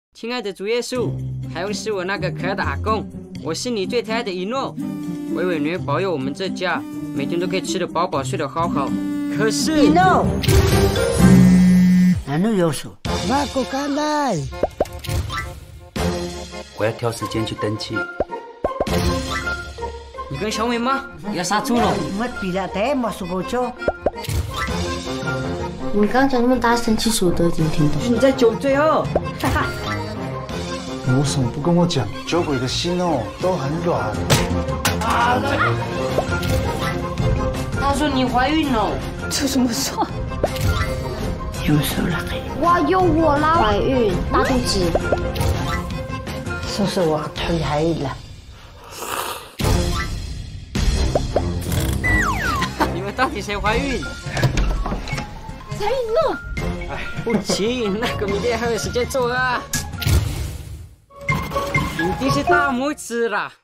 亲爱的主耶稣，还有是我那个可爱的阿公，我是你最疼爱的一诺。伟伟女保佑我们这家每天都可以吃得饱饱，睡得好好。可是， 一诺，哪能有数？马古干来。 我要挑时间去登记。 你跟小美吗？要杀猪了？ 我比了太没说过球。 你刚讲那么大声，其实我都已经听懂。 你在酒醉哦，哈哈。 你为什么不跟我讲？酒鬼的心哦都很软。 他说你怀孕了， 这怎么说？ 有手了。 哇，有我啦！怀孕，大肚子。 说是我腿还了。 你们到底谁怀孕？ 才一诺。 不行，那个明天还有时间做啊。一定是大拇指啦。